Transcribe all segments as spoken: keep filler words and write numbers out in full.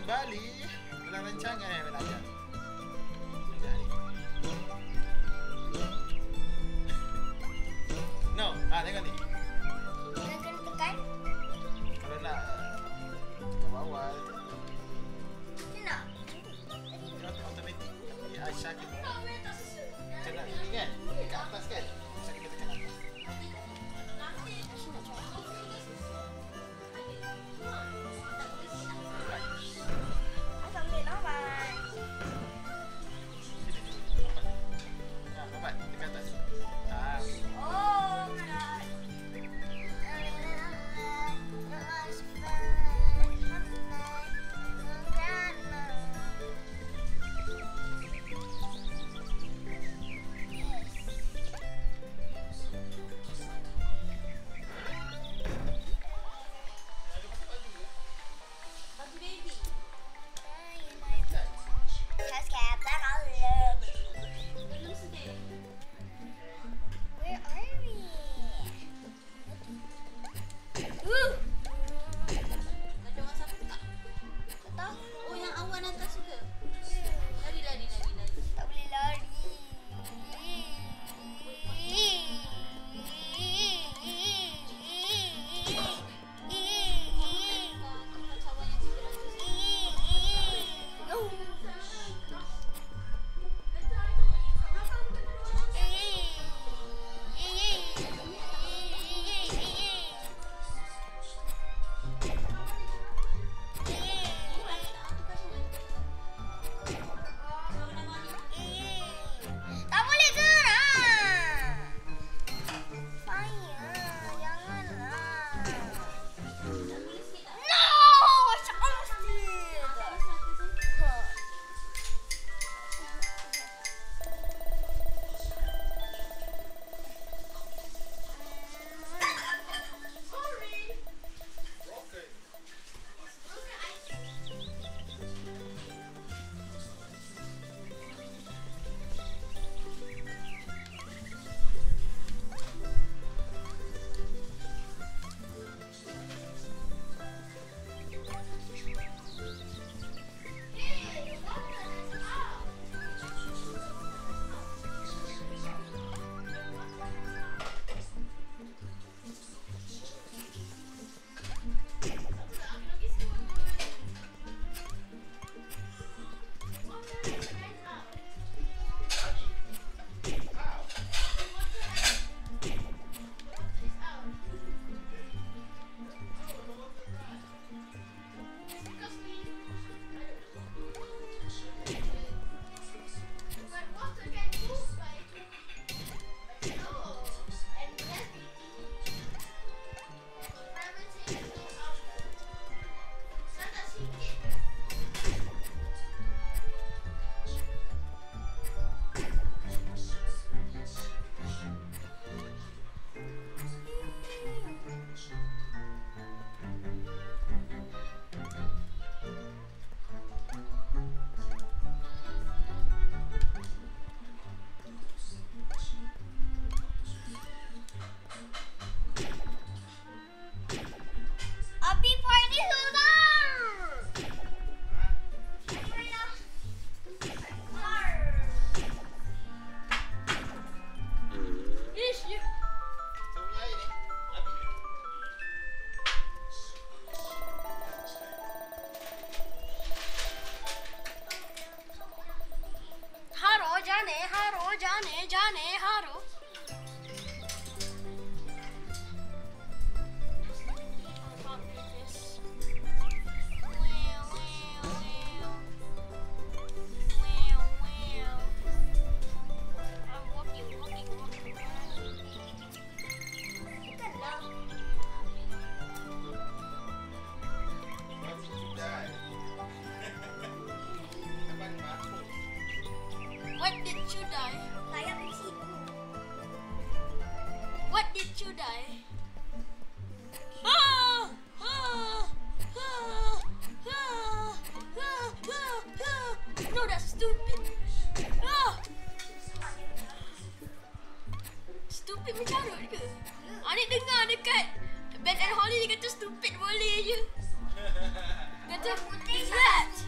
kembali dalam rancangan yang belajar. Belajar ni. No, ah tengok ni. Kena kena tekan. Kalau nak ke bawah. Ni nak. Dia automatik. Tapi Aisyah kena. Macam nak ini kan? Dekat atas kan? Aisyah kena tekan atas. जाने जाने हारो What did you die? What did you die? Ah! Ah! Ah! Ah! Ah! Ah! No, that's stupid. Ah! Stupid mencarut ke? Anik dengar dekat Ben and Holly dia kata stupid boleh je. Kata, is that?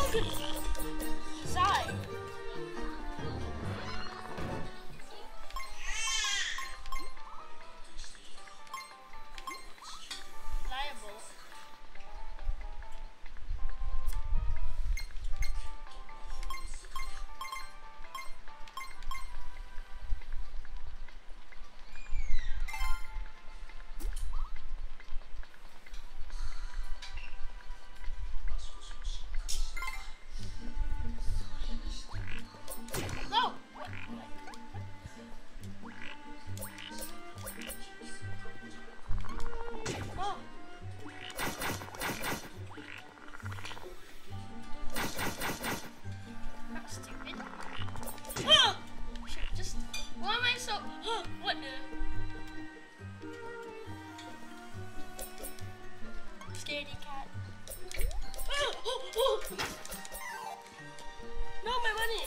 Sigh. Liable. No! What? Oh. That's stupid. Oh! Shit, just... Why am I so... What the... Scaredy cat. Oh, oh, oh. No, my money!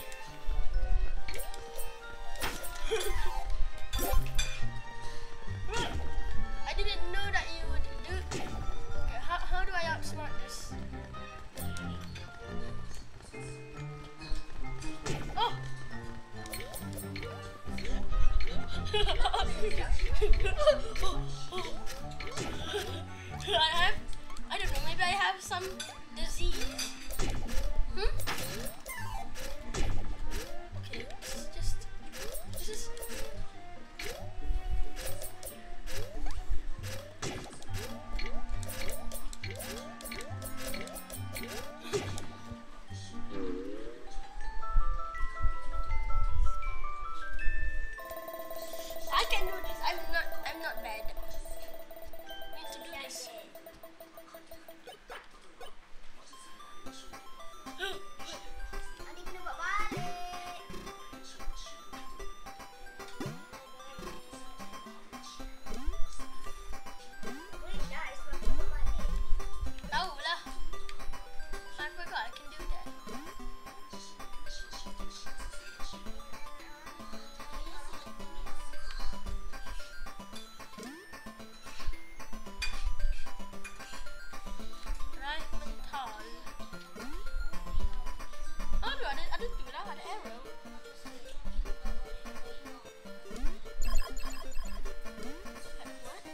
I didn't know that you would do... Okay, how, how do I outsmart this? Oh! Do I have... I don't know, maybe I have some disease? Hmm? Okay, this is just... This is... I can do this. I'm not. I'm not bad. Need to do this. Adik kena buat balik. Boleh guys, buat balik. Tahu lah. I forgot I can do that. Right mental. Oh, ada ada tu lah, ada arrow. What?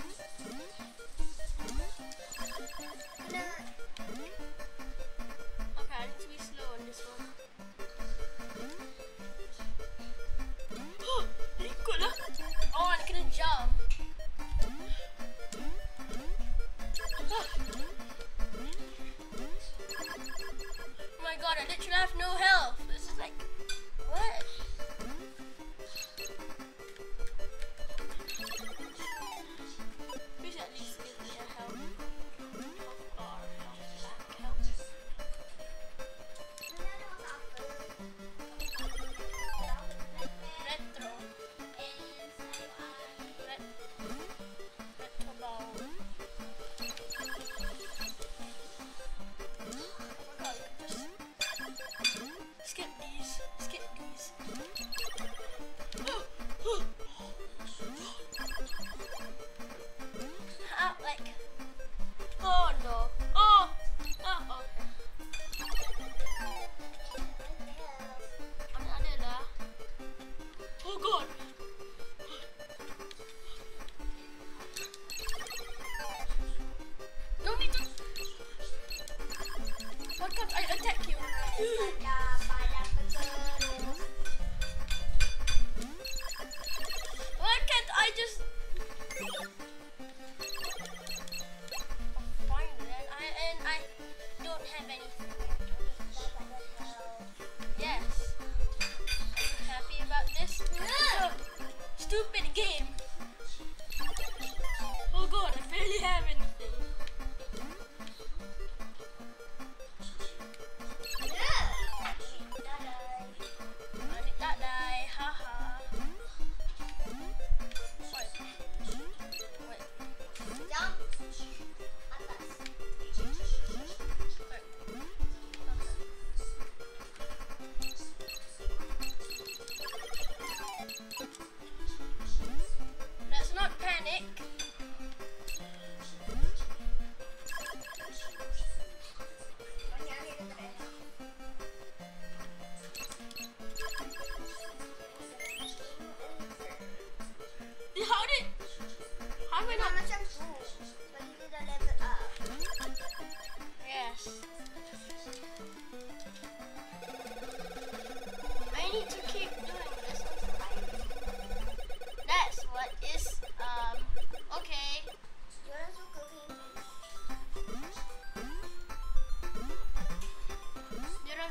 Kena Okay, I need to be slow on this one. Ikut lah. Oh, I kena jump. Oh my god, I literally have no health. This is like, what? Please at least give me a health. Health bar, health pack, health. kena ada masak apa? Retro. Ret Retro ball. Oh my god, just skip these. Skip these.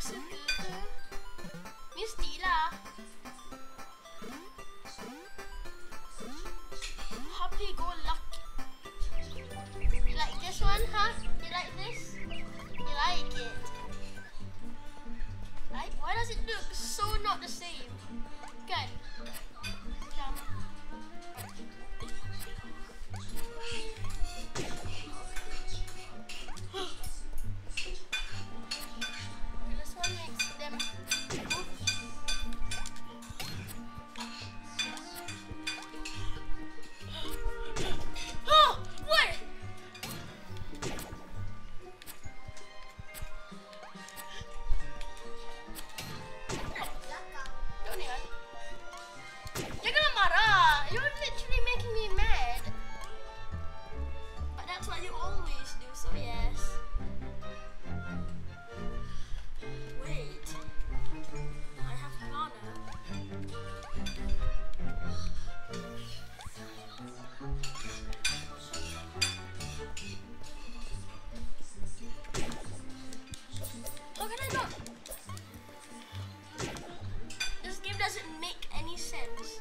Scooter. Misty lah. Happy go lucky. You like this one, huh? You like this? You like it? Like, why does it look so not the same? Kan? Macam this one makes them move. Oh, what? Don't you? Jangan marah. You're literally making me mad. But that's what you always do, so yes. Wait. I have Lana. How can I not? This game doesn't make any sense.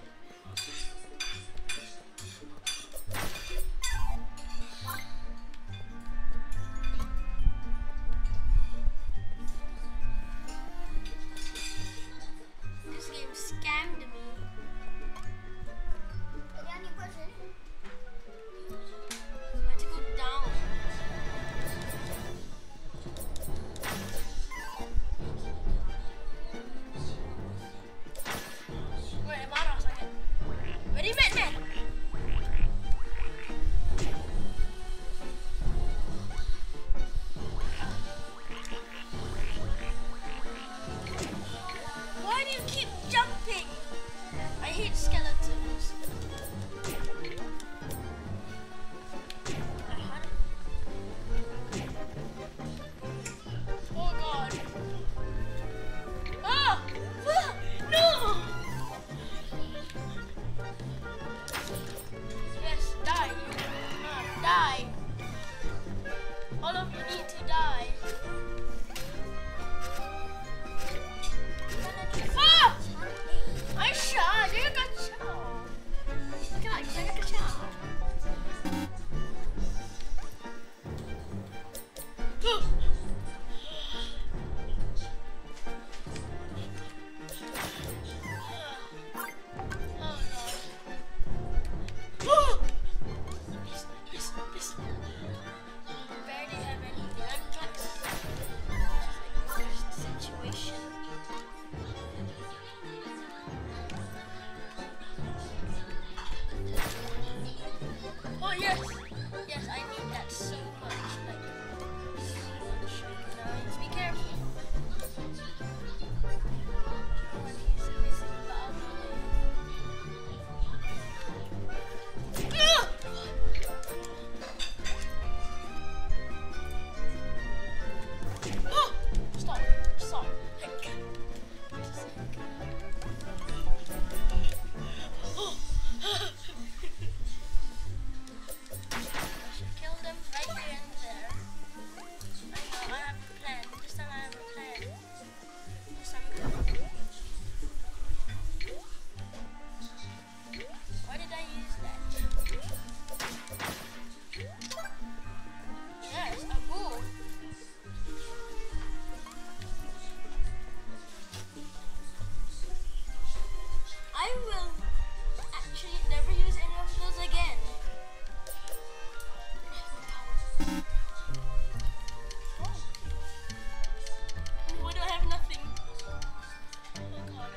This game scammed me. Yang ni buat sini. I had to go down. Wait, marah sangat. Very bad, man. Why do you keep jumping? I hate skeletons. Oh god. Ah! Ah! No! Yes, die. Ah, die. All of you need to die. Ah! Aisyah, jangan kacau. Jangan, jangan kacau. Ah! Oh god. Ah! Please, please, please. Barely have anything. I'm like, worst situation. Oh yes, yes, I need that so much. Like, so much. Guys, be careful. When he's missing Bobby. Ah! Oh! Stop! Stop! Heck. Oh! Kill them right here and there. I know, I have a plan. This time I have a plan. Yes, I'm good. Why did I use that? Yes, a bow. I will actually never use any of those again. Oh. Why do I have nothing? Oh god.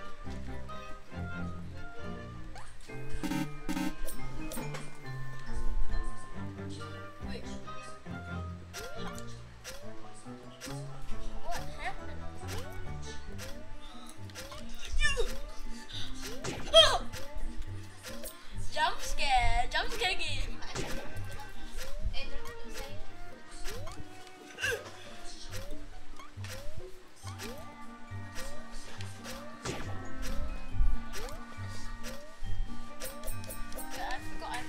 Wait. What happened? Oh! Jump scare, jump scare game. I forgot I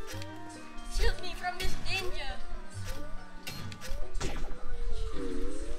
shield me from this danger.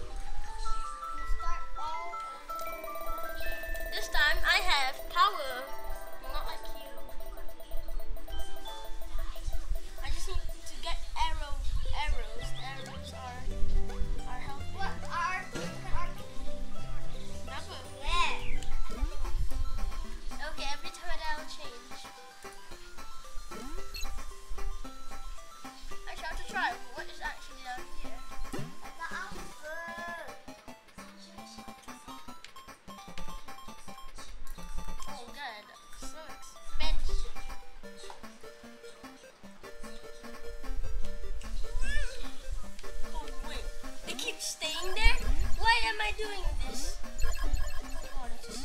I doing this? Oh, I just...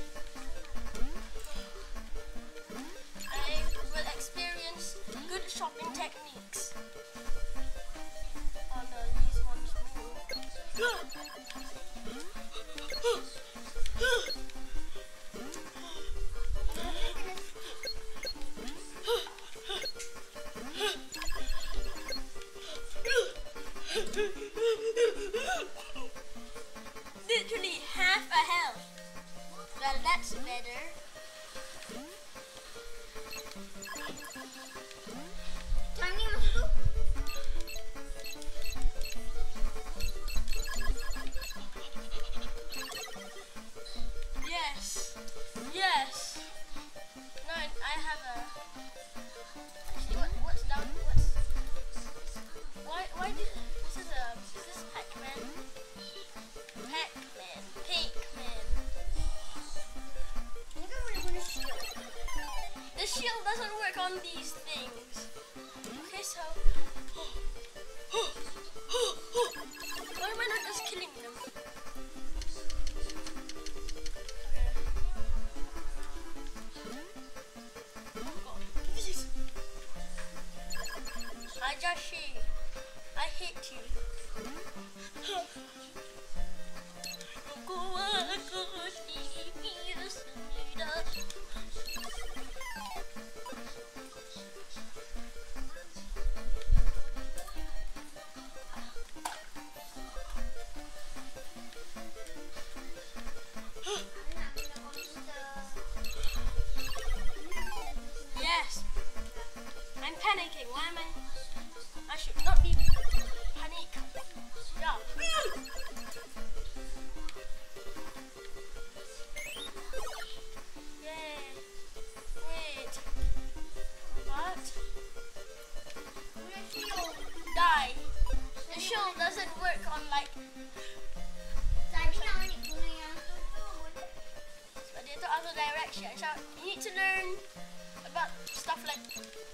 I will experience good shopping techniques. Oh no, these ones move. Literally half a health. Well, that's better. Time ni masuk tu. Yes. Yes. No, I have a... Actually, what, what's down? What's... Why, why did... This is a... Is this Pac-Man? Pac-Man. Pac-Man. Ni kan boleh guna shield. The shield doesn't work on these things. Okay, so... Why am I not just killing them? Ajashi, I hate you. Yes, I'm panicking. Why am I? I should not be panic. Yeah. Yay. Wait. What? Guna shield. Die. The shield doesn't work on like. Tadi nak ni guna yang tu tu boleh. But dia tu other direction. So you need to learn about stuff like.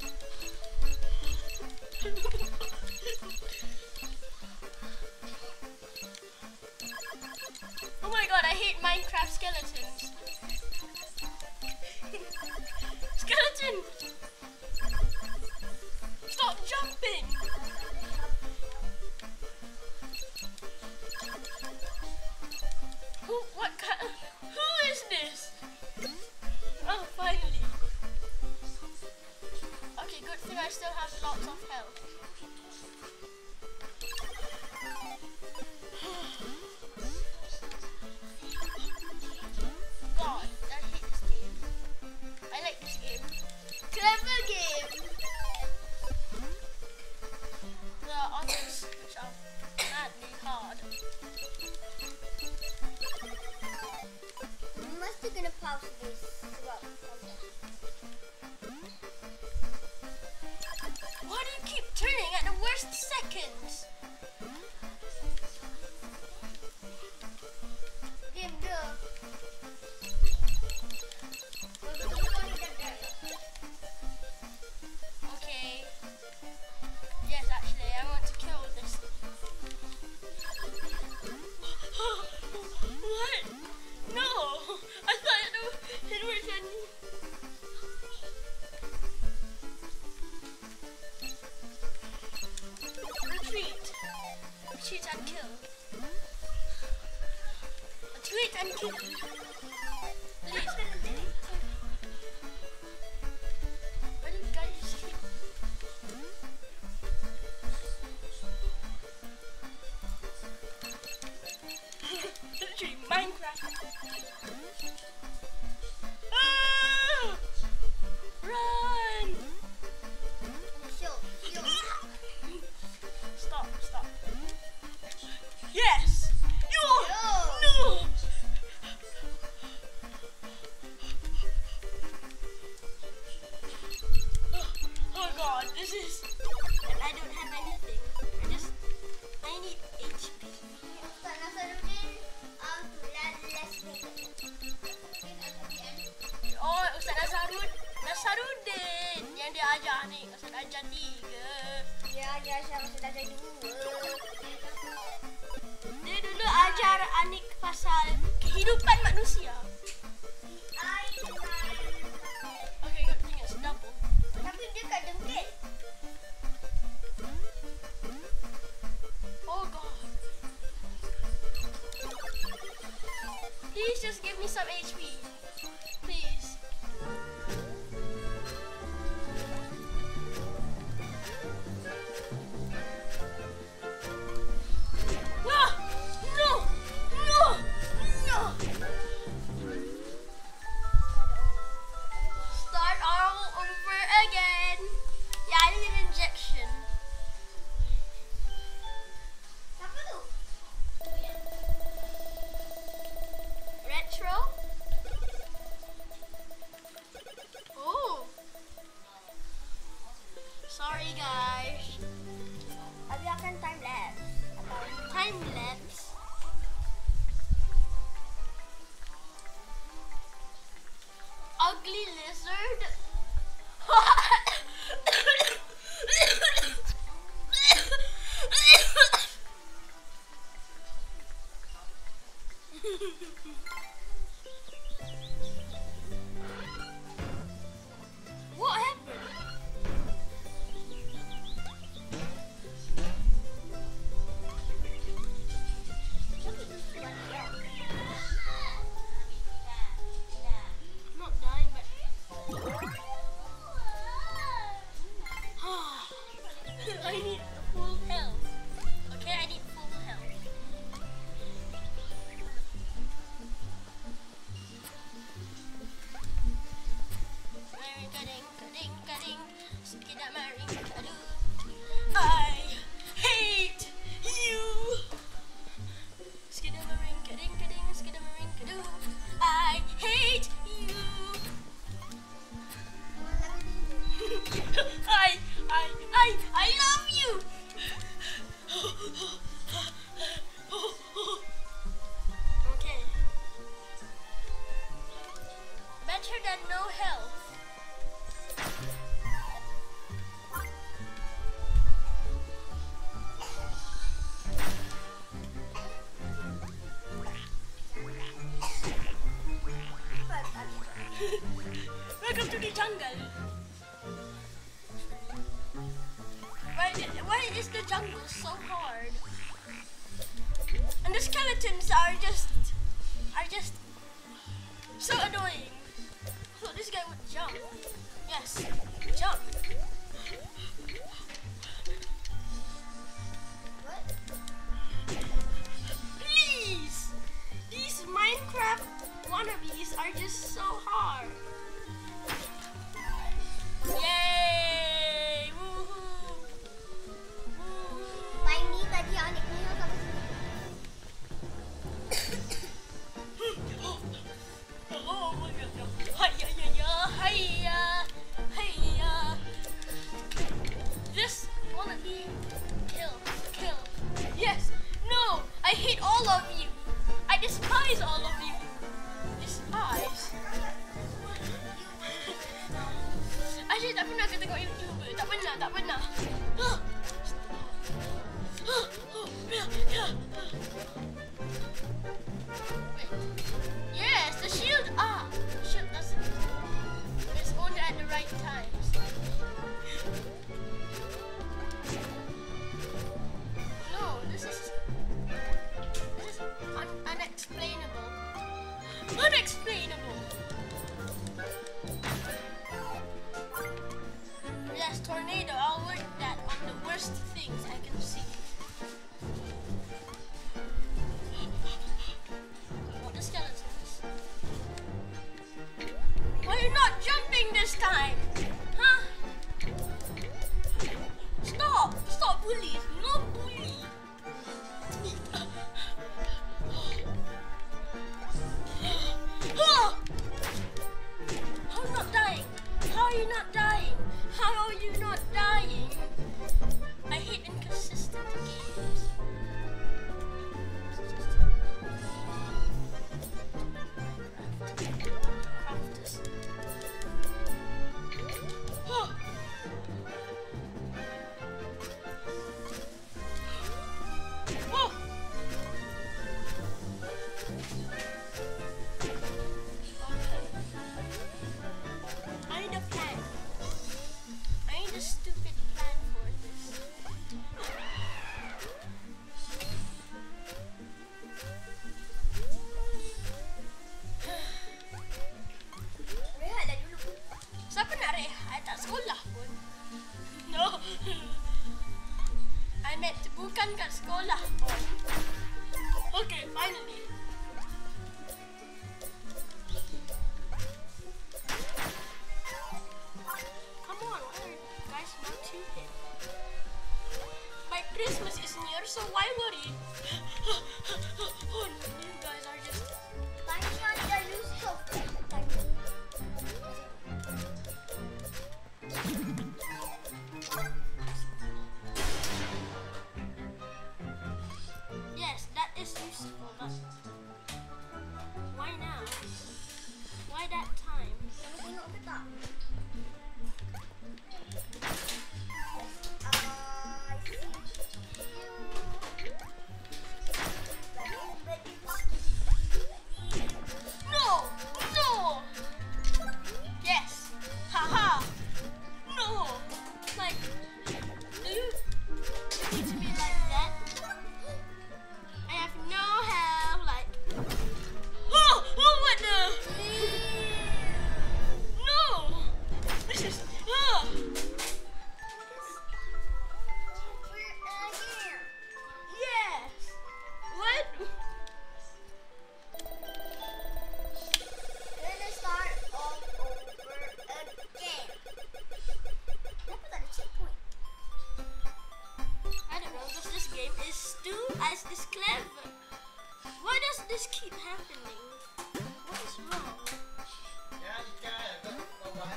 Oh my god, I hate Minecraft skeletons. Skeleton! Stop jumping! Who, what kind, who is this? Oh, finally. Okay, good thing I still have lots of health. God, I hate this game. I like this game. Clever game. There are others which are madly hard. You must be gonna pause this. Well, okay. Why do you keep turning at the worst seconds? Game dia. Okay. Yes, actually, I want to kill this. What? No! I thought it, it was a... Retreat. Retreat and kill. Retreat and kill. Please. Why did guys just keep... Literally Minecraft. Ah! Run! Shield. Shield. Stop, stop. Yes! You! No! No! Oh, oh god, this is... And I don't have anything. I just... I need H P. Ustaz Nasaruddin, um, let's let's make it. Oh, Ustaz Nasarud, Nasaruddin yang dia ajar ni. Ustaz ajar tiga. Ya, ya, saya sudah jadi dua. Dia dulu ajar Anik kehidupan manusia. I dengan Okay, good thing it's double. tapi dia kat dengkit. Oh god. Please just give me some H P. Please. Ah! No! No! No! Start all over again. Yeah, I need an injection. Siapa tu? Retro? Oh. Sorry guys. Abi akan time lapse. Time lapse. Ugly lizard. What happened? I'm not dying, but I need full health. Okay, I need full health. Maring-a-ding-a-ding-a-ding, skidamaring-a-doo. I hate you. Skidamaring-a-ding-a-ding, skidamaring-a-doo. I hate you. I, I, I, I love you. Okay. Better than no health. Welcome to the jungle. Why, why is the jungle so hard? And the skeletons are just are just so annoying. So this guy would jump. Yes, jump. What? Please! These Minecraft wannabes are just so hard. Yay! Woohoo! Woohoo! Main ni tadi yang adik punya sampai sini. Oh my god. Hiya, ya, ya, hiya, hiya. This wannabe kill, kill. Yes, no, I hate all of you. I despise all of you. Despise. by that time. Tengok ke tak? Ah, I see. No! No! Yes! Haha! No! Like, do you need to be like that? I have no help, like. Oh! Oh, what the? No! This is. Oh! Yes! What? Gonna start all over again. Kenapa tak ada checkpoint? I don't know, because this game is still as is clever. Why does this keep happening? What is wrong? Ya, Ika agak bawah.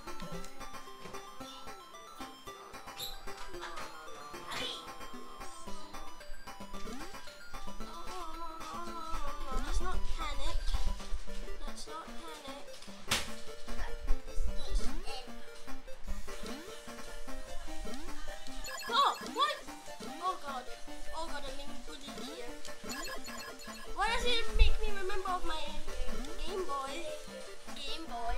Let's not panic. Let's not panic. Oh, what? Oh god. Oh god, I'm being bullied here. Why does it make me remember of my Game Boy? Game Boy.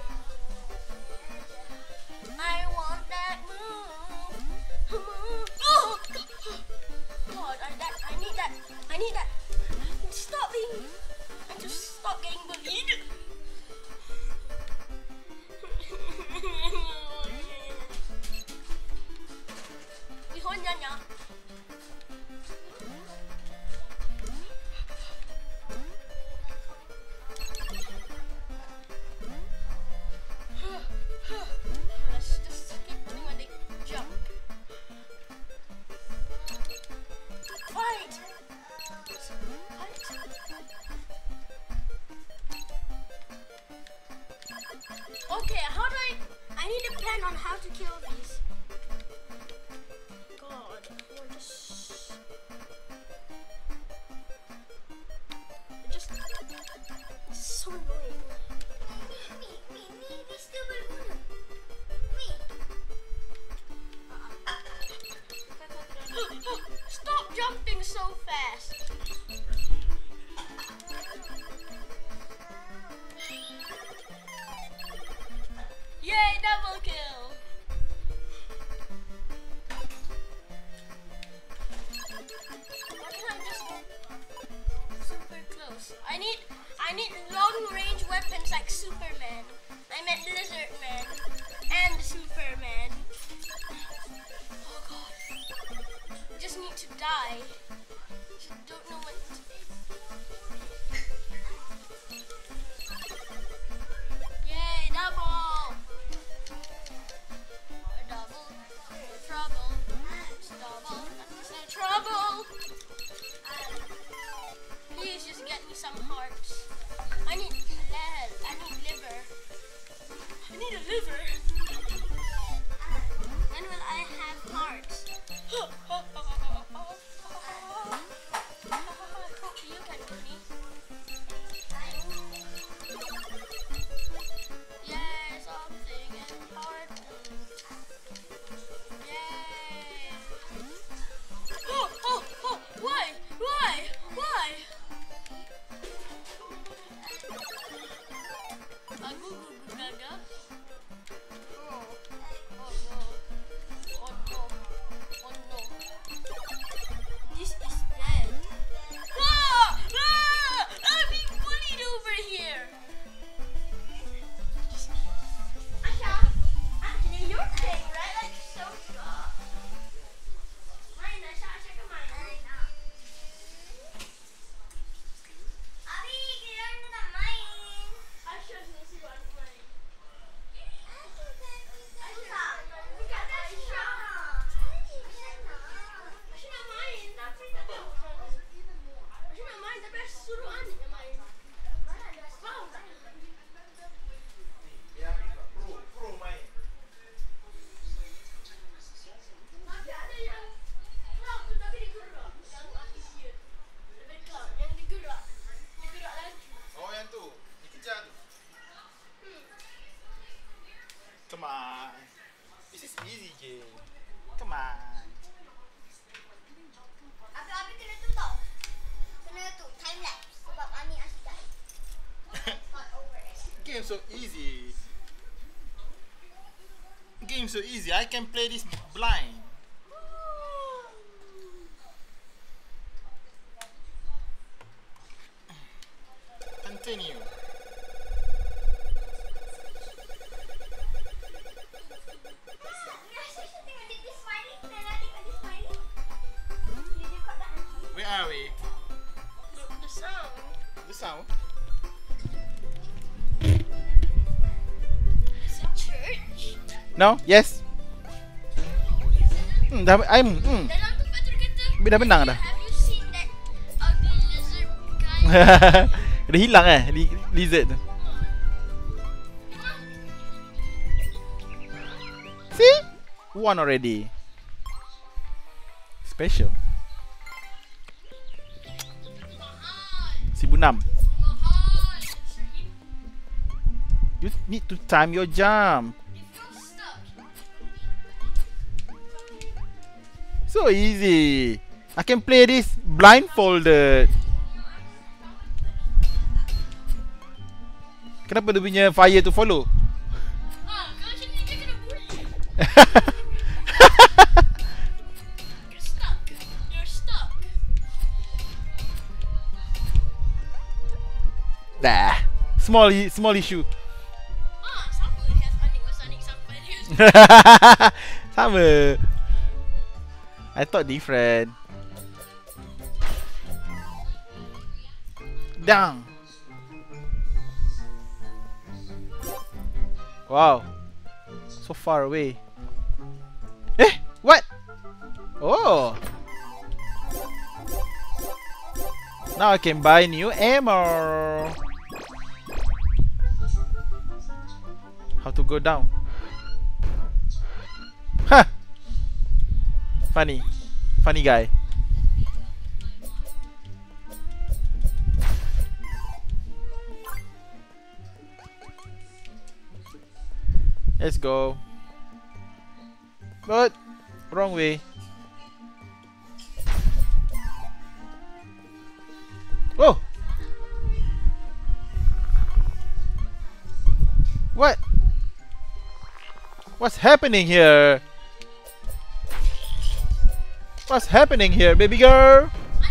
I want that move. Move. Oh! God, I, that, I need that. I need that. Stop being. I just stop getting bullied. Wihonyanya. Let's just keep doing when they jump. Fight! Fight! Okay, how do I... I need a plan on how to kill these. God, we're just... They're just... It's so annoying. Mi, mi, mi, mi still berguna. Mi. Stop jumping so fast. Yay, double kill. Why can't I just super close? I need I need long range weapons like Superman. I meant Lizard Man and Superman. Oh god. I just need to die. Just don't know what to do. Yay, double! A double. Trouble. It's double. That's no trouble. Please just get me some hearts. I need lead. I need liver. I need a liver. When will I have hearts? so easy. Game so easy. I can play this blind. Continue. Where are we? The sound. The sound. Is it church? No? Yes. Hmm, dah I'm hmm. Dalam tempat tu kata. Dah menang dah. Have you seen that ugly lizard guy? Dah hilang eh li- lizard tu. See? One already. Special. Seribu enam. You need to time your jump. So easy. I can play this blindfolded. Kenapa dia punya fire to follow? Ah, kalau macam ni dia kena bully. You're stuck. You're stuck. Dah. Small i- small issue. Ah, sama have Anik was Anik sampai dia. Sama. I thought different. Dang. Wow. So far away. Eh, what? Oh. Now I can buy new ammo. How to go down? Huh. Funny. Funny guy. Let's go. But wrong way. Oh. What? What's happening here? What's happening here, baby girl?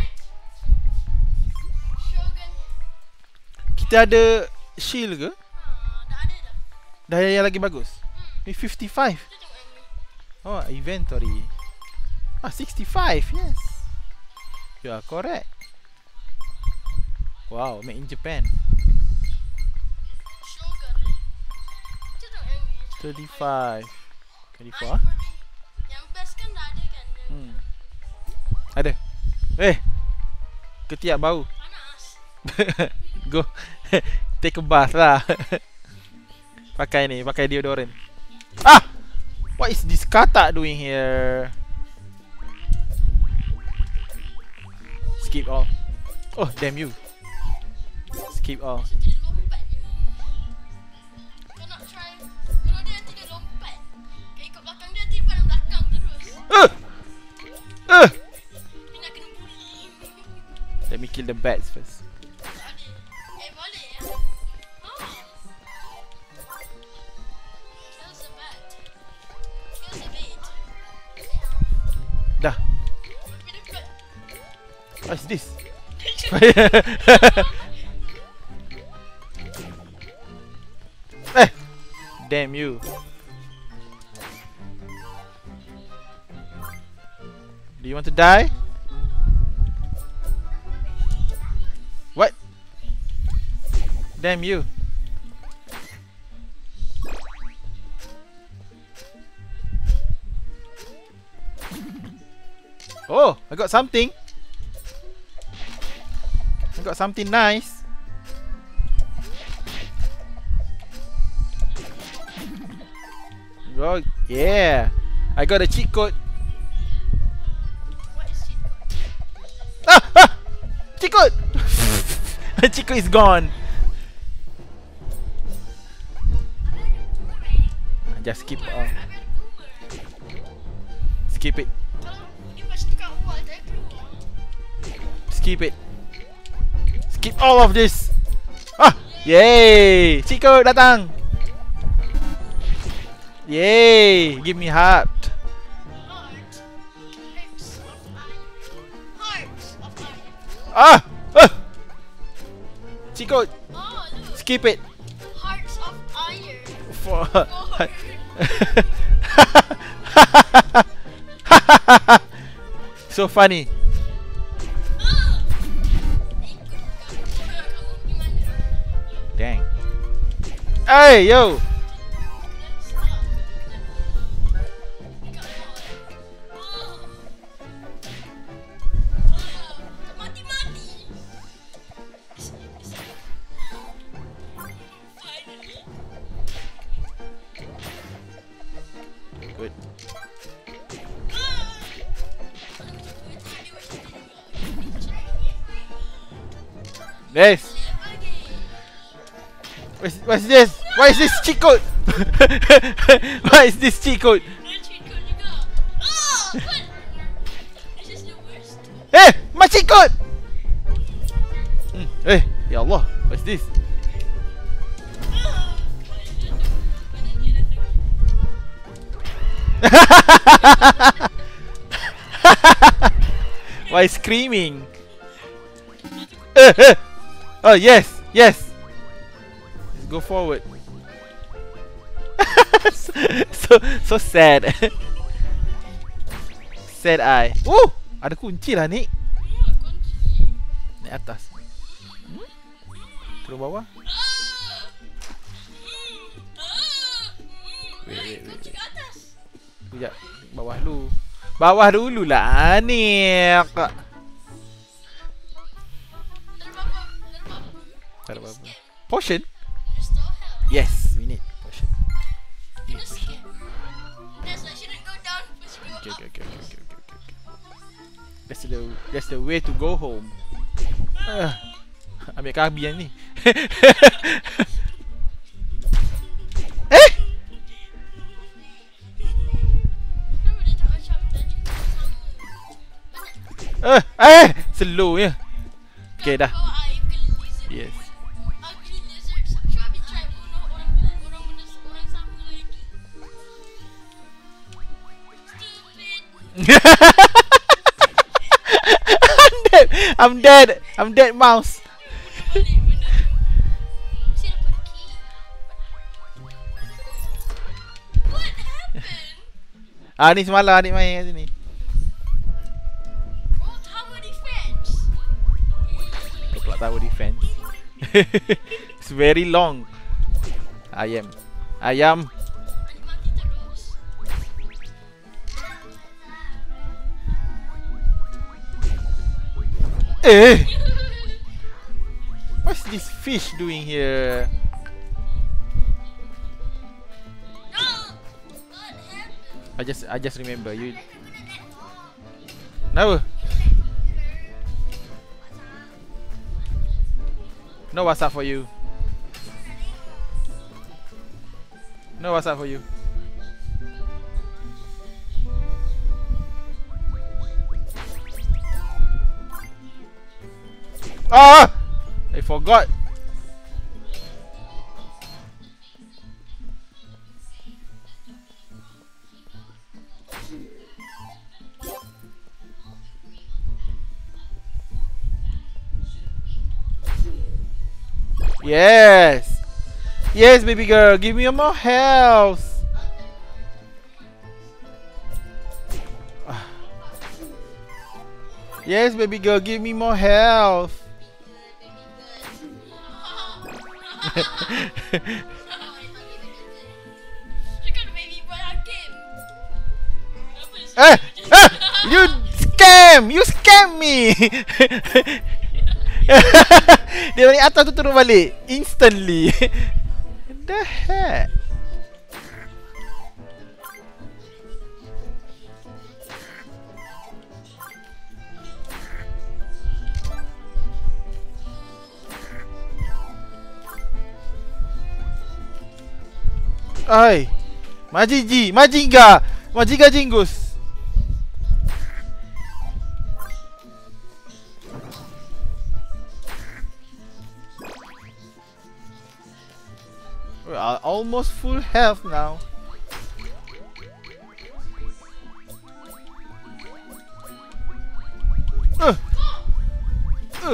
Shogun. Kita ada shield ke? Ah, dah ada dah. Dah ada yang lagi bagus. Ni fifty-five. Kita tengok yang ni. Oh, inventory. Ah, sixty-five. Yes. You are correct. Wow, made in Japan. Shogun. Kita tengok yang ni. thirty-five. twenty-four. Ivory. Yang best kan dah ada kan? Yang Hmm. Ada. Eh. Ketiak bau. panas. Go. Take a bath lah. Pakai ni, pakai deodorant. Ah! What is this katak doing here? Skip all. Oh, damn you. Skip all. Masa dia lompat je. Kau nak try. Kalau dia nanti dia lompat. Kau ikut belakang dia, nanti dia pandang belakang terus. Uh! Uh! Dia nak kena bully. Let me kill the bats first. Tak ada. Eh, boleh ya? Oh. Kills the bat. Kills the bait. Dah. Tapi dia bat. What is this? Eh! Damn you. Do you want to die? What? Damn you. Oh, I got something. I got something nice. Oh, yeah. I got a cheat code. What is cheat code? Ah! Ah! Cheat code! Cheat code is gone. Just skip all. Skip it. Kalau dia pas dekat wall, dia keluar. Skip it. Skip all of this. Ah! Yeah. Yay! Chico datang. Yay! Give me heart. Hearts. Hearts of iron. Hearts of iron. Ah! Ah! Chico, Oh, look. skip it. Hearts of iron. For Four. so funny. Ah! Ikut kau. Kamu gimana? Dang. Hey, yo. Stop. Dekat bawah. Ah. Ah. Mati-mati. Finally. Good. Yes. What's, what's this? Why is this cheat code? Why is this cheat code? Eh, my cheat code! Hmm. Eh, ya Allah, what's this? Why screaming? Eh, eh. Oh yes, yes. Let's go forward. so so sad. Sad eye. Oh, ada kunci lah ni. Naik atas. Hmm? Turun bawah. Wait, wait, wait. Sekejap, bawah dulu. Bawah dulu lah, Anik. Tak ada apa-apa. Potion? Yes, we need potion. Okay, okay, okay, okay, okay, okay, okay. That's the that's the way to go home. Uh, ambil kabi yang ni. Eh? Eh, eh, slow ya. Okay dah. Yes. I'm dead. I'm dead. I'm dead, mouse. Ah, ni semalam adik main kat sini. Kau pula tahu defense. It's very long. Ayam. Ayam. Eh. What's this fish doing here? I just I just remember you. No. No WhatsApp for you. No WhatsApp for you. Ah! I forgot. Yes. Yes, baby girl, give me more health. Yes, baby girl, give me more health. Eh, eh, you scam, you scam me. Dia dari atas tu turun balik instantly. What the heck? Ai, Majiji, Majinga, Majiga Jinggus. We are almost full health now. Uh. Uh.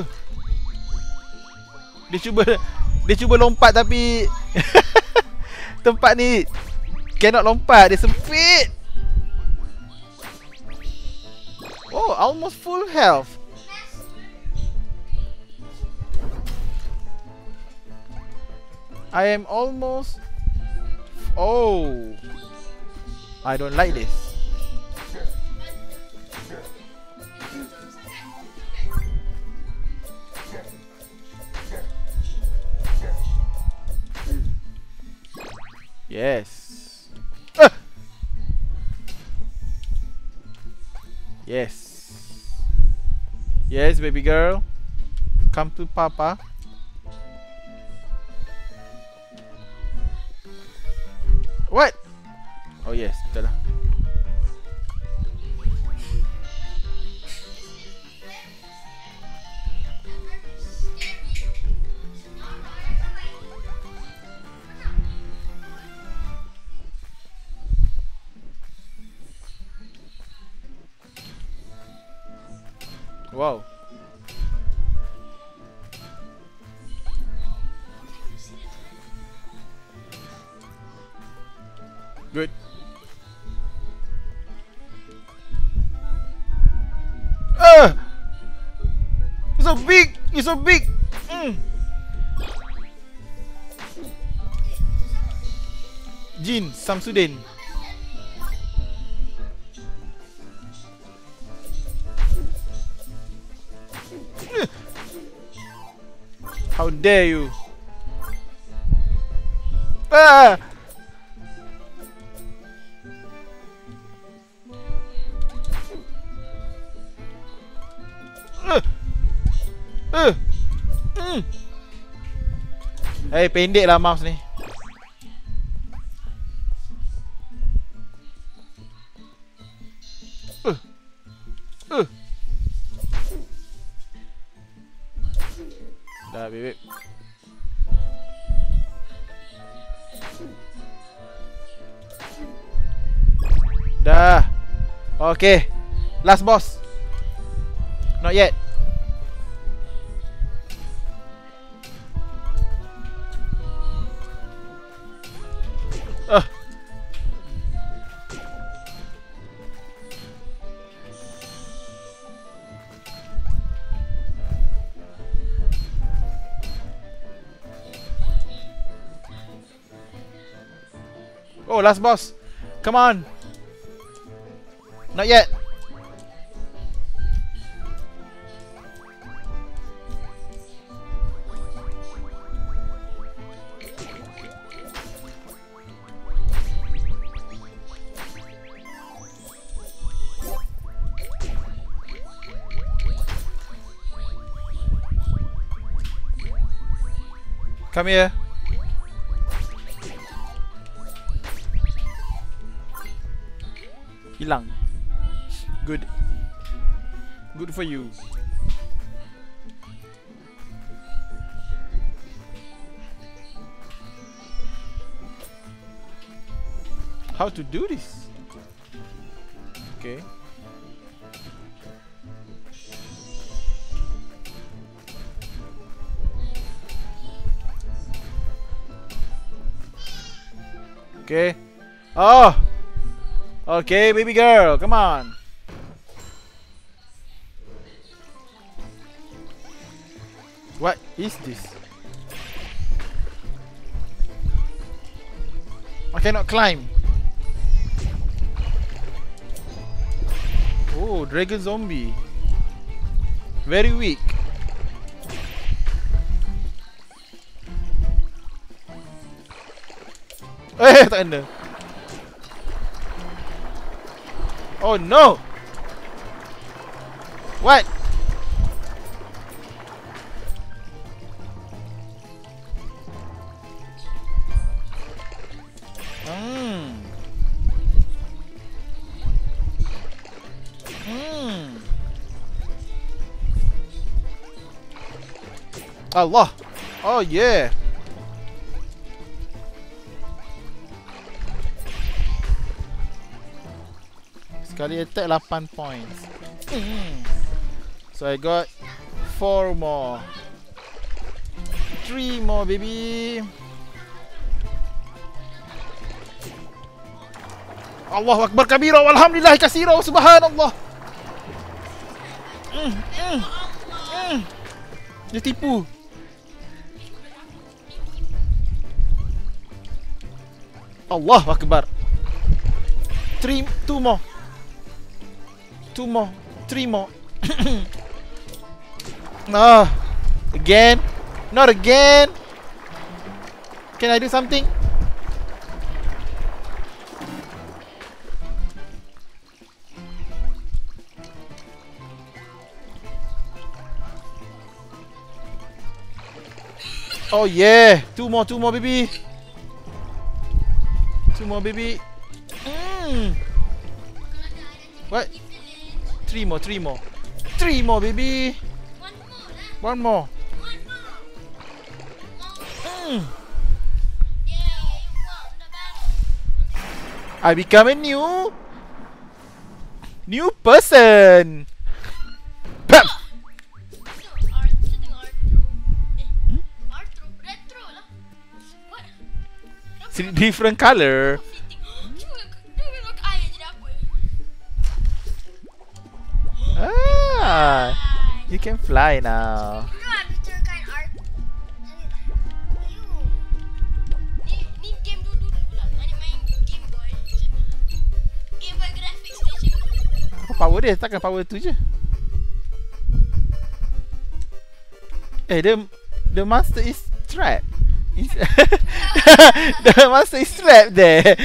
Dia cuba dia cuba lompat tapi tempat ni cannot lompat, dia sempit. Oh, almost full health. I am almost. Oh, I don't like this. Yes. Ah! Yes. Yes, baby girl. Come to Papa. What? Oh yes, betul lah. Wow. Good. Ah! It's so big. It's so big. Mm. Jin Samsudin. How dare you? Ah! Uh. Uh. Mm. Hey, pendek lah mouse ni. Uh. Uh. Dah, bebek. Dah. Okay. Last boss. Not yet. Uh. Oh, last boss. Come on. Not yet. Come here. Hilang. Good. Good for you. How to do this? Okay. Okay. Oh. Okay, baby girl, come on. What is this? I cannot climb. Oh, dragon zombie. Very weak. Eh, tak kena. Oh no! What? Hmm. Hmm. Allah. Oh yeah. Sekali attack eight points. Mm. So I got four more. Three more, baby. Allahu Akbar kabira walhamdulillah katsira wa subhanallah. Mm, mm, mm. Dia tipu. Allahu Akbar. Three, two more. Two more. Three more. Ah, again. Not again. Can I do something? Oh yeah, two more, two more, baby. Two more, baby. Mm. What? Three more, three more, three more, baby. One more. Mm. I become a new, new person. Pep. Different color. Ah, you can fly now. Apa power dia? Takkan power tu je. Eh, the the master is trapped. Is the master is trapped there.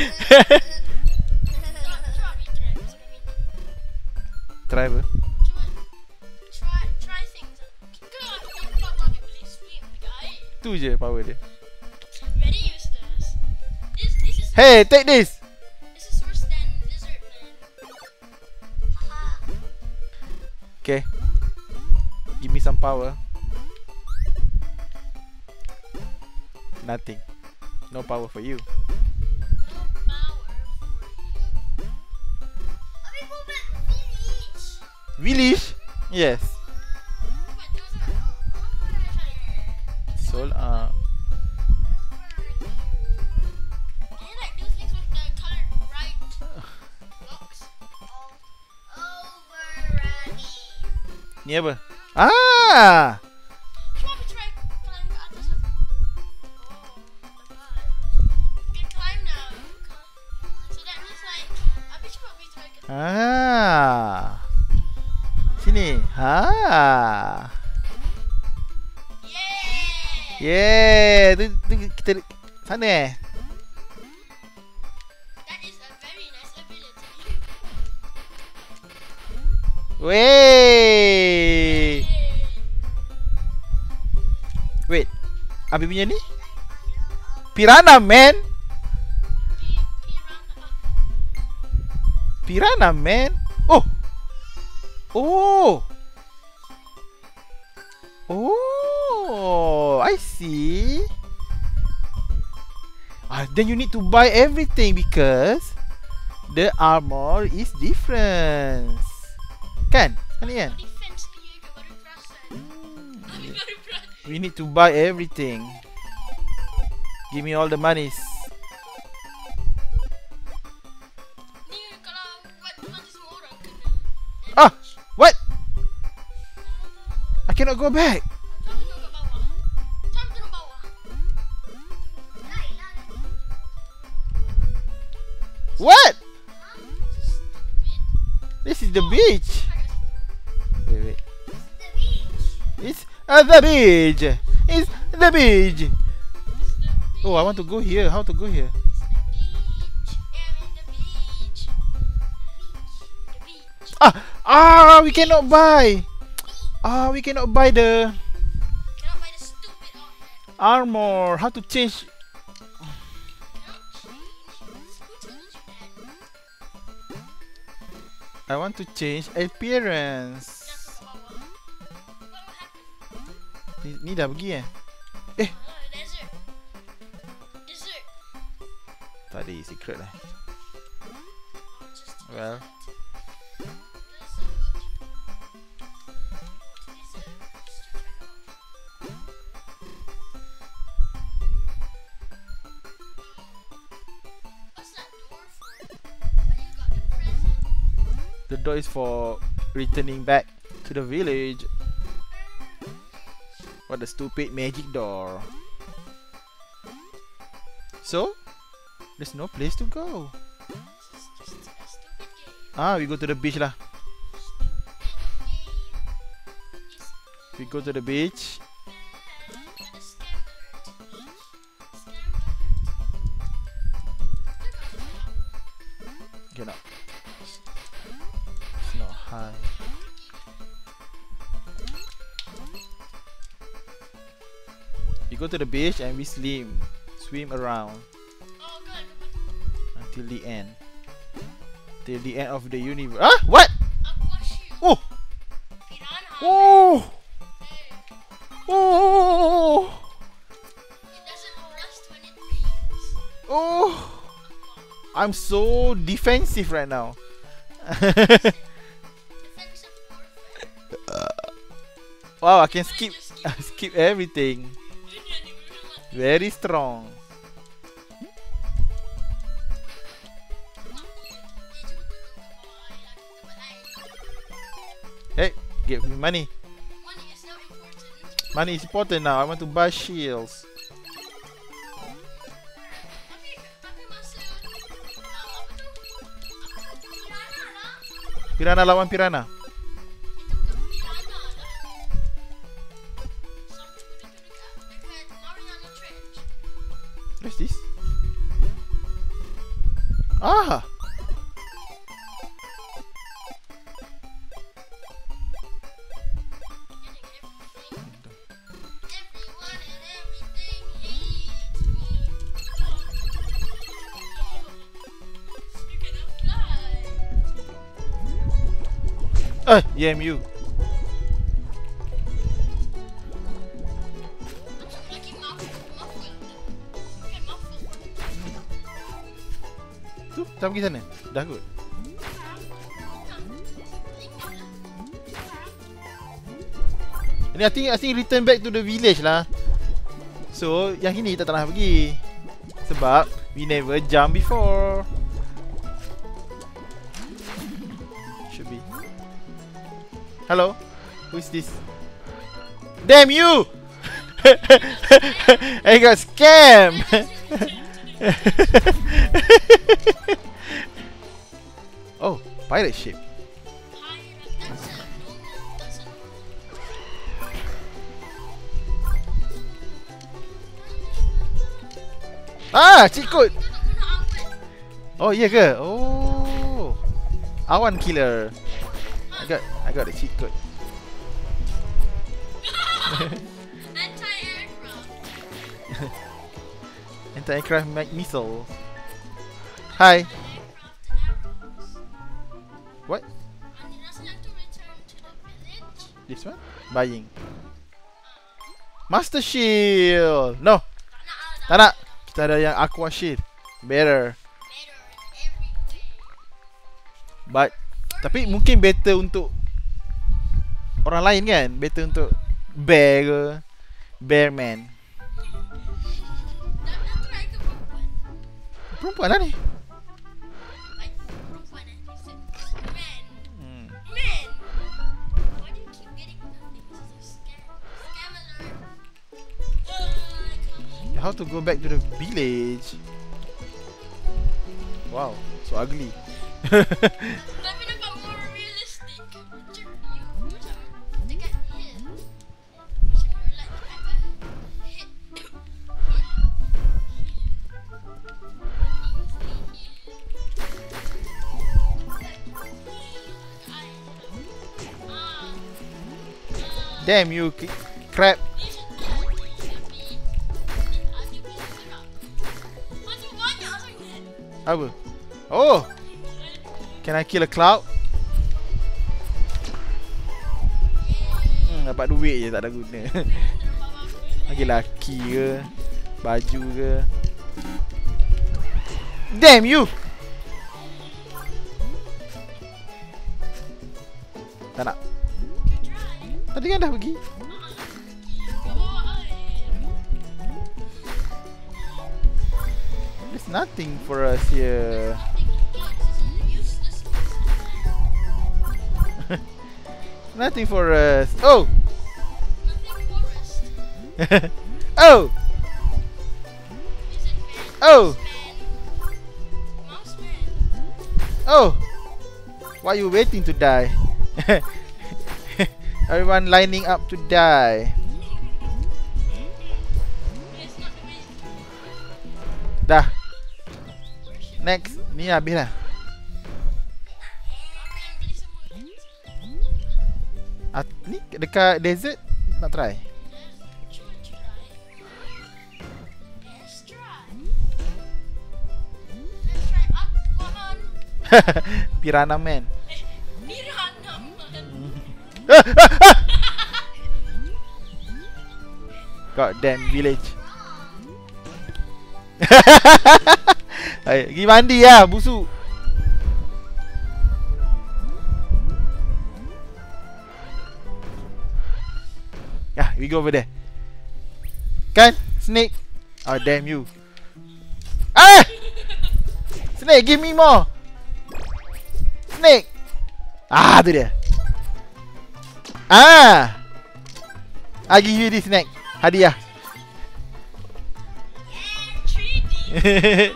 Try apa? Try, try things. Tu je power dia. Very useless. This, this is. Hey, take this. This is worse than lizard man. Haha. Okay. Give me some power. Nothing. No power for you. No power for you. Let me go back to village. Village? Yes. But those are over. Soul uh Can you like do things with the colored right blocks? Overrunning. ni apa? Ah! Cuba aku try climb ke atas lah. Oh, dapat. You can climb now. So that means like, habis cuba aku try ke Ah. Sini. Ha. Yeah! Yeah, tu, tu kita sana eh. That is a very nice ability. Wey. Wait. Abi punya ni? Piranha man. Pi- piranha. Piranha man. Oh. Oh. Oh, I see. Ah, then you need to buy everything because the armor is different. Kan? Kan ni kan? Defense dia ke baru perasan. Abi baru perasan. We need to buy everything. Give me all the monies. Ni kalau buat bantu semua orang kena. Ah, what? I cannot go back. Cuba turun ke bawah. Cuba turun bawah. What? This is the beach. Wait, wait. It's uh, the beach. It's the beach. Oh, I want to go here. How to go here? Ah, ah, we cannot buy. Ah, we cannot buy the armor. How to change? I want to change appearance. Ni, ni dah pergi eh? Eh, tadi secret lah. Well, The door is for returning back to the village. What a stupid magic door. So, there's no place to go. Ah, we go to the beach lah. We go to the beach. Okay, now. It's not high. We go to the beach and we swim, swim around until the end. Till the end of the universe. Ah, what? Oh, oh, oh, oh. I'm so defensive right now. Wow, I can skip, skip everything. Very strong. Hey, give me money. Money is not important. Money is important now. I want to buy shields. Tapi tapi masa uh, apa tu? Piranha lah. Piranha lawan piranha. Itu piranha lah. Sampai benda tu dekat dekat Mariana Trench. What's this? Ah, Everyone and everything hates me. You cannot fly. ah, yeah, you. Macam lagi muffled, muffled. Bukan muffled. Tu, tak pergi sana. Dah kot. Ni I think I think return back to the village lah. So, yang ini tak nak pergi. Sebab we never jump before. Should be. Hello. Who is this? Damn you! I got scammed. Oh, pirate ship. Pirate, that's a normal, that's a Ah, cheat code. Kita tak guna awan. Oh, iya ke? Oh. Awan killer. I got I got the cheat code. Anti-aircraft. Anti-aircraft mag- missile. Hi. Aircraft arrows. What? And rasanya to return to the village. This one? Buying. Master Shield. No, Tak nak lah, tak nak. Kita ada yang Aqua Shield. Better. better in every way. But tapi mungkin better untuk orang lain kan? Better untuk Bear ke? Bearman. Nak nak try ke perempuan? Perempuan lah ni. Ay, perempuan eh. You said men. Hmm. Men! Why do you keep getting nothing? This is a scam. Scam alert. Uh, come on. How to go back to the village? Wow, so ugly. Tapi nampak more realistic. Macam you macam dekat hill. Macam you're like at a hit. Damn you, k- crap. Apa? Oh, can I kill a cloud? Hmm, dapat duit je tak ada guna. Lagi laki ke, baju ke. Damn you. Tak nak. Tadi kan dah pergi. There's nothing for us here. Nothing for us. Oh! Nothing forest. Oh! Is it man? Oh! Mouse man. Oh! Why are you waiting to die? Everyone lining up to die. It's not the way. Dah. Worship. Next. Ni habis lah. Apa yang beli semua ni? Ah, ni dekat desert. Nak try? Let's try. Let's try. Let's try Aquaman. Piranha Man. Piranha man. God damn village. Ay, pergi mandi lah, busuk. Yeah, we go over there. Kan? Snake. Oh, damn you. Ah! Snake, give me more. Snake. Ah, tu dia. Ah. I give you this snake. Hadiah. Yeah, three D. What do you mean?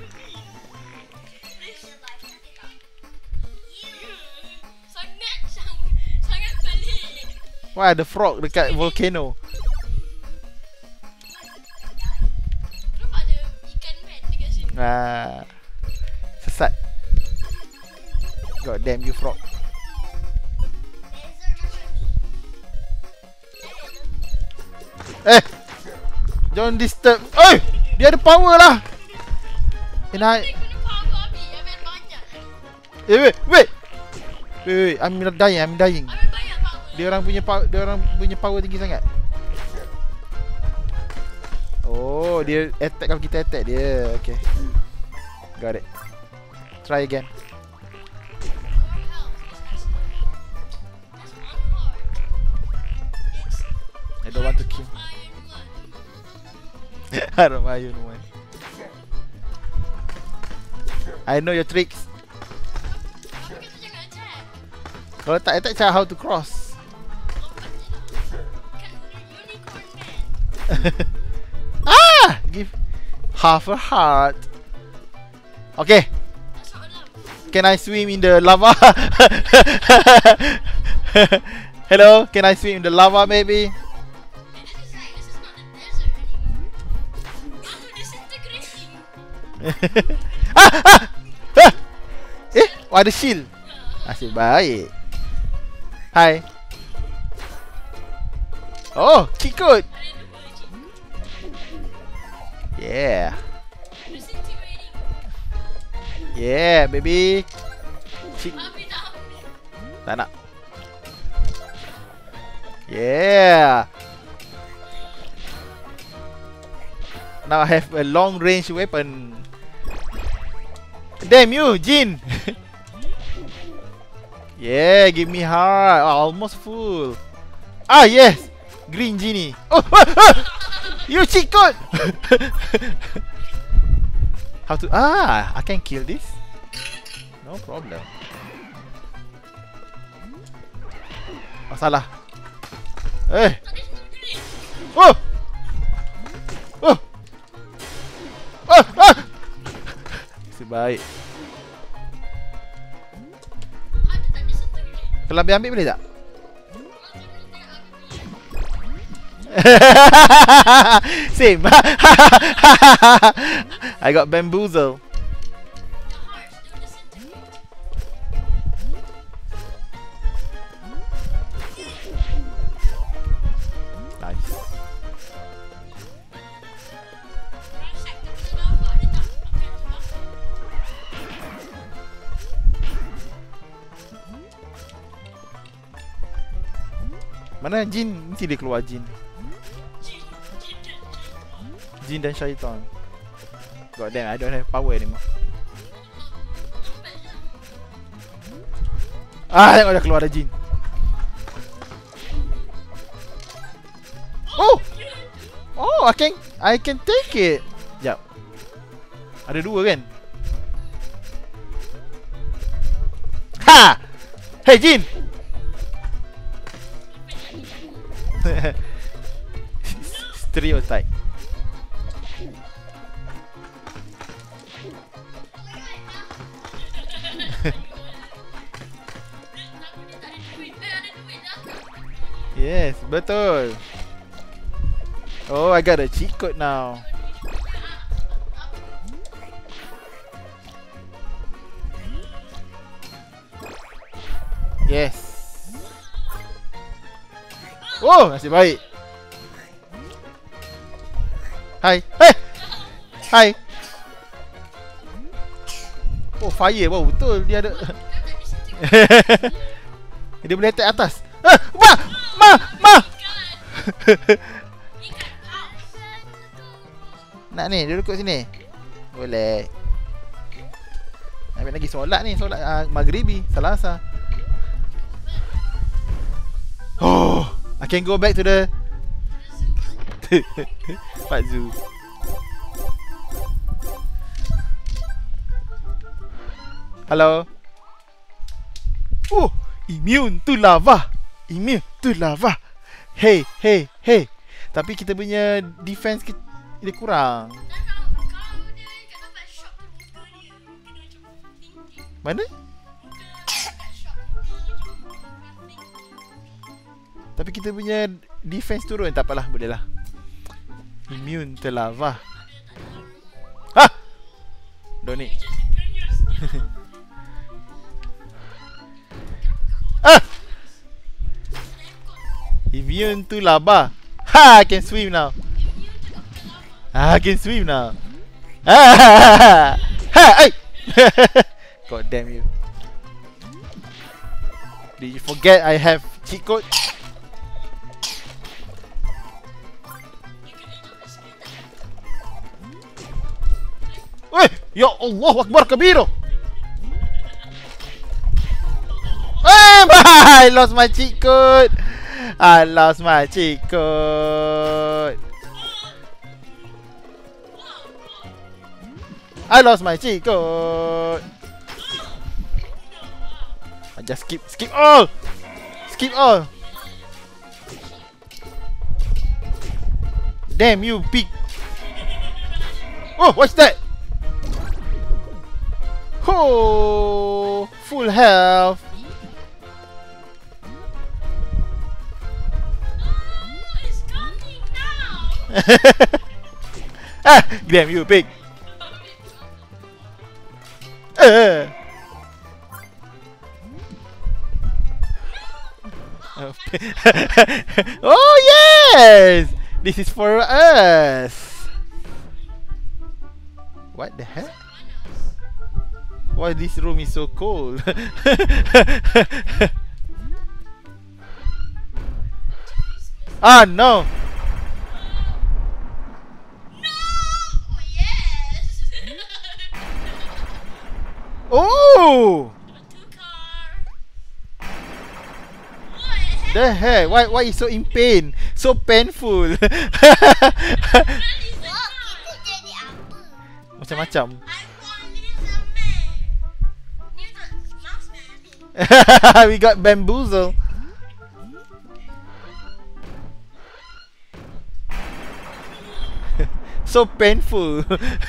This sangat sang- sangat pelik. Why ada frog dekat volcano? Kenapa ada ikan man dekat sini? Ah. Sesat. God damn you frog. Eh. Don't disturb. Oi! Dia ada power lah. And I Dia guna power Abi. Ambil banyak. Eh wait, wait. Wait, wait, I'm dying, I'm dying. Ambil banyak power. Dia orang punya power, dia orang punya power tinggi sangat. Oh, dia attack kalau kita attack dia. Okay. Got it. Try again. I don't want to kill. Haram ayun one. I know your tricks. Kalau tak attack, cara how to cross. Ah! Give half a heart. Okay. Can I swim in the lava? Hello, can I swim in the lava maybe? ah, ah, ah. Eh, oh, ada shield. Asyik baik. Hai. Oh, cheat code. Yeah. Yeah, baby. Cheat. Tak nak. Yeah. Now I have a long range weapon. Damn you, Jin. Yeah, give me heart. Oh, almost full. Ah, yes. Green genie. Oh, ah, ah. You cheat code. How to? Ah, I can kill this. No problem. Oh, salah. Eh. Oh. Oh. Oh. Ah. Baik. Kalau ambil ambil boleh tak? Same. I got bamboozle. Nice. Mana jin? Mesti dia keluar jin. Jin dan syaitan. God damn, I don't have power anymore. Ah, tengok dah keluar ada jin. Oh! Oh, I can I can take it. Sekejap. Ada dua kan? Ha! Hey jin! Stereotype. Yes, betul. Oh, I got a cheat code now. Yes. Oh, nasib baik. Hai. Hai. Hai. Oh, fire. Wow, betul dia ada. Dia boleh attack atas. Ah, ma, ma, ma. Nak ni, duduk kat sini. Boleh. Ambil lagi solat ni, solat uh, Maghribi, Salasa. Oh, I can go back to the Pak Zoo. Hello. Oh, immune to lava. Immune to lava. Hey, hey, hey. Tapi kita punya defense kita, dia kurang. Mana? Tapi kita punya defense turun. Tak apalah, boleh lah. Immune to lava. Ha! Donate. Ah! Immune to lava. Ha! I can swim now. Ah, I can swim now. Ah! Ha! Hey! God damn you. Did you forget I have cheat code? Weh! Ya Allah Akbar Kabiro! Eh, I lost my cheat code. I lost my cheat code. I lost my cheat code. I just skip, skip all. Skip all. Damn you, pig. Oh, what's that? Oh, full health. Ah, damn you, pig. Uh. Oh yes, this is for us. What the heck? Why this room is so cold? Ah no. Oh! The heck? Why why is so in pain? So painful. Macam-macam. We got bamboozled. So painful.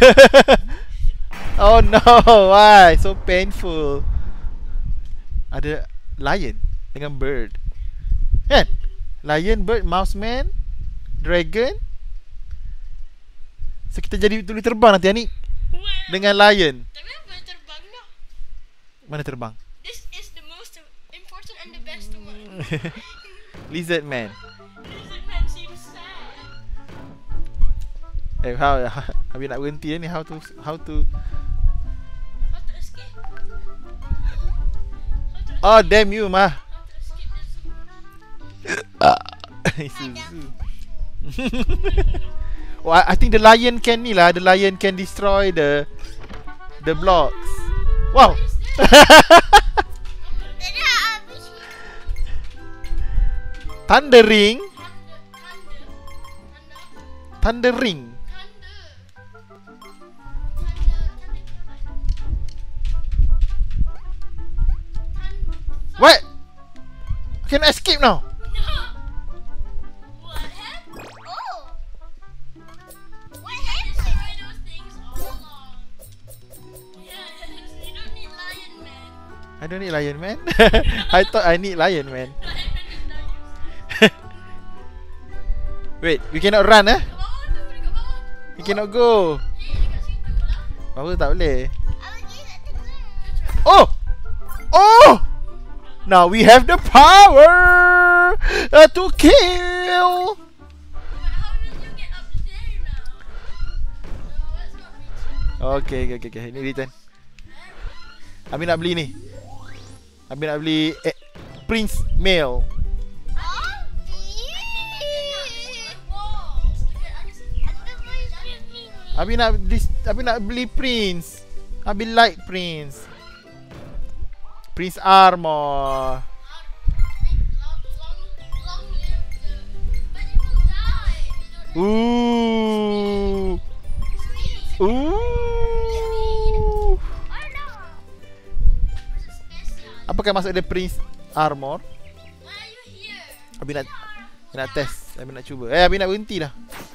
Oh no, why? So painful. Ada lion dengan bird. Kan? Lion, bird, mouse man, dragon. So kita jadi boleh terbang nanti ni dengan lion. Tapi boleh terbang dah. Mana terbang? This is the most important and the best one. Lizard man. Lizard man seems sad. Eh, how habis nak berhenti ni, how to how to How to escape? Oh damn you mah. How to escape the zoo? It's a zoo. Oh, I, I think the lion can ni lah. The lion can destroy the the blocks. Wow. Thundering. Thundering. What? I can escape now. I don't need lion, man. I thought I need lion, man. Wait, we cannot run, eh? Kat bawah tu, dekat bawah. We cannot go. Eh, dekat situ lah. Apa tak boleh? Abang pergi nak tengok. Oh! Oh! Now we have the power uh, to kill. But how will you get up there now? No, let's not reach. Okay, okay, okay, okay. Ini return. Abi nak beli ni. Abi nak beli eh, Prince Male. Abi nak beli, Abi nak beli Prince. Abi like Prince. Prince Armor. Ooh. Ooh. Apakah maksud dia Prince Armor? Abi nak Abi nak test. Abi nak cuba. Eh, Abi nak berhenti dah.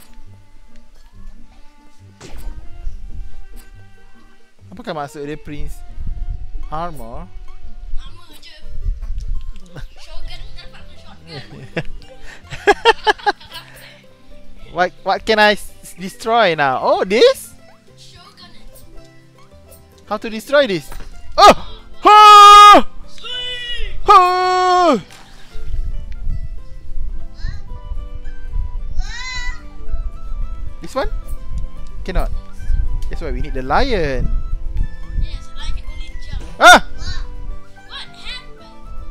Apakah maksud dia Prince Armor? Nama je. Shogun dapat pun shotgun. What what can I s- destroy now? Oh, this? Shogun it. How to destroy this? Oh! Oh! Oh! This one? Cannot. That's why we need the lion. Yes, I can only jump. Ah! What happened?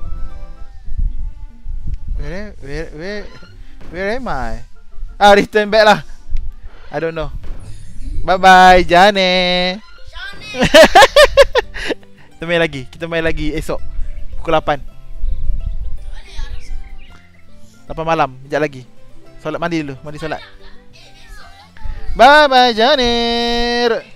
Where where where where am I? Ah, return back lah. I don't know. Bye bye, Jane. Johnny! Kita main lagi. Kita main lagi esok pukul lapan. Ada harus lapan malam. Sekejap lagi. Solat mandi dulu. Mandi solat. nak tak? Eh, esok lah. Bye bye, Janir.